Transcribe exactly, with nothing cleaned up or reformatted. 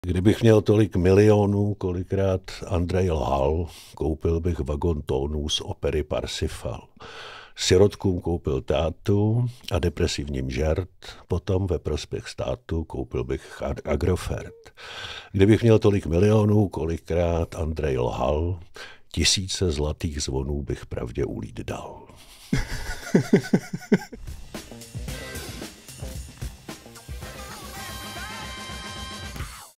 Kdybych měl tolik milionů, kolikrát Andrej lhal, koupil bych vagon tónů z opery Parsifal. Sirotkům koupil tátu a depresivním žert, potom ve prospěch státu koupil bych Agrofert. Kdybych měl tolik milionů, kolikrát Andrej lhal, tisíce zlatých zvonů bych pravdě ulít dal.